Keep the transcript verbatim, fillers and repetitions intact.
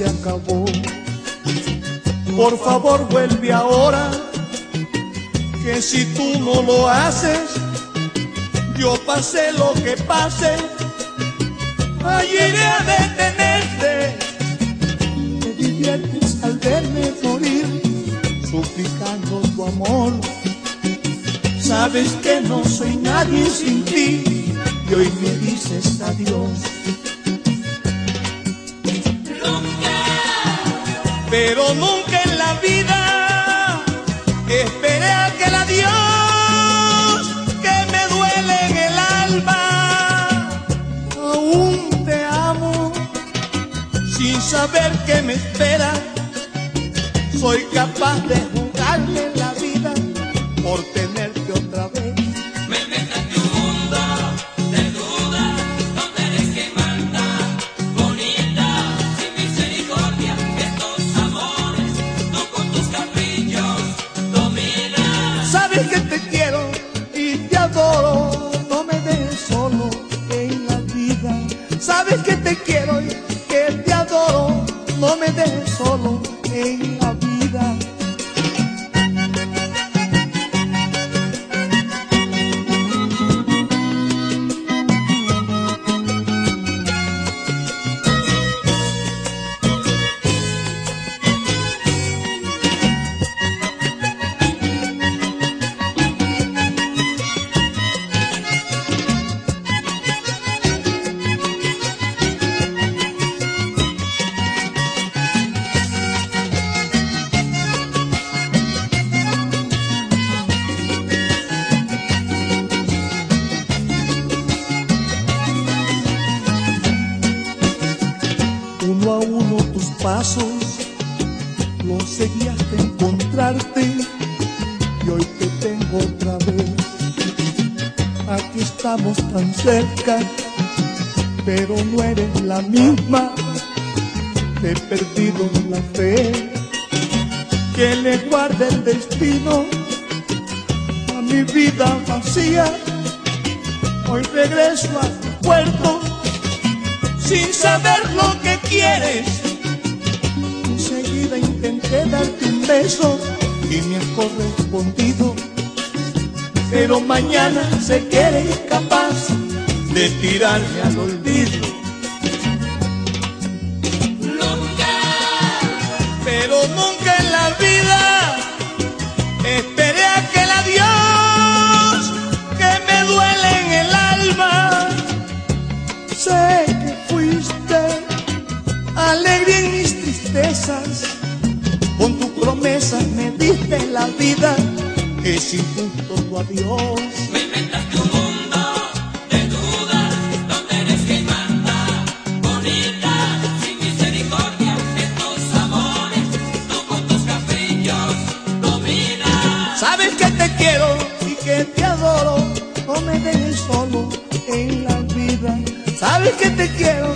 se acabó. Por favor vuelve ahora, que si tú no lo haces, yo pase lo que pase, allí iré a detenerte. Te diviertes al verme morir, suplicando tu amor. Sabes que no soy nadie sin ti, y hoy me dices adiós. Nunca, pero nunca en la vida esperé aquel adiós que me duele en el alma. Aún te amo sin saber que me espera. Soy capaz de jugarle la vida por tenerte otra vez. me meto en tu mundo de dudas, donde eres que manda, bonita, sin misericordia, estos amores, tú con tus caprichos dominas. Sabes que te quiero y te adoro, no me dejes solo en la vida. Sabes que te quiero y que te adoro, no me dejes solo en la vida. Uno a uno tus pasos los seguí hasta encontrarte, y hoy te tengo otra vez. Aquí estamos tan cerca, pero no eres la misma. Te he perdido la fe, que le guarde el destino a mi vida vacía. Hoy regreso a tu puerto sin saber lo que quieres. Enseguida intenté darte un beso y me has correspondido, pero mañana sé que eres capaz de tirarme al olvido. Nunca, Pero nunca en la vida esperé aquel adiós que me duele en el alma. Sé que fuiste alegría en mis tristezas, con tu promesa me diste la vida, es injusto tu adiós. me meto en tu mundo de dudas, donde eres que manda, bonita, sin misericordia, estos amores, tú con tus caprichos dominas. Sabes que te quiero y que te adoro, no me dejes solo en la vida. Sabes que te quiero